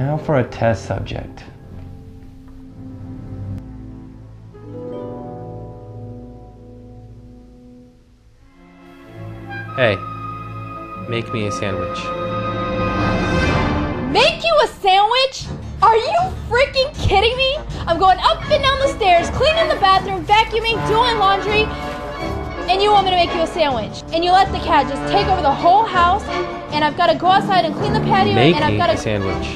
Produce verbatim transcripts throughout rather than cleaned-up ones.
Now for a test subject. Hey, make me a sandwich. Make you a sandwich? Are you freaking kidding me? I'm going up and down the stairs, cleaning the bathroom, vacuuming, doing laundry, and you want me to make you a sandwich. And you let the cat just take over the whole house, and I've got to go outside and clean the patio, Make and I've me got to... a sandwich.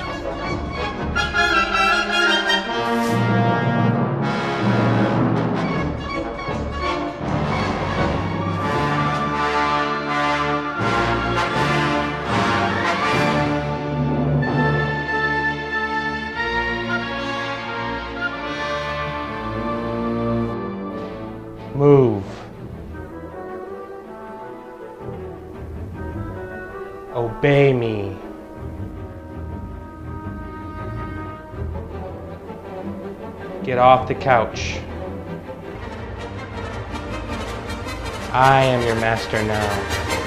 Move. Obey me. Get off the couch. I am your master now.